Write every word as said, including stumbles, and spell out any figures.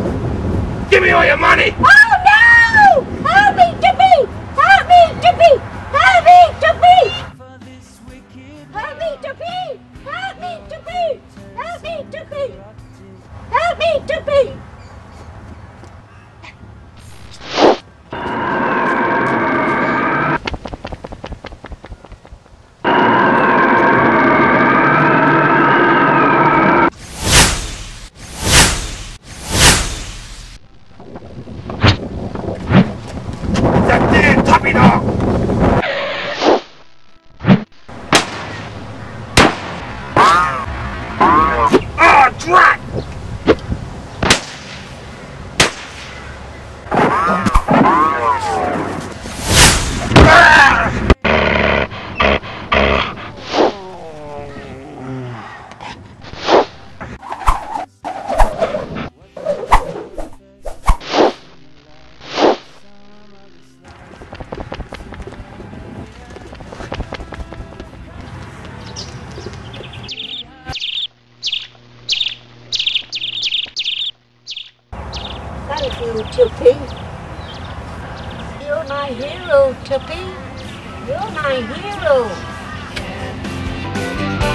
Give me all your money! Oh no! Help me, Tuppy! Help me, Tuppy! Help me, Tuppy! Help me, Tuppy! Help me, Tuppy! Help me, Tuppy! Help me, Tuppy! That Tuppy Dog! Ah, drat! Thank you, Tuppy. You're my hero, Tuppy. You're my hero.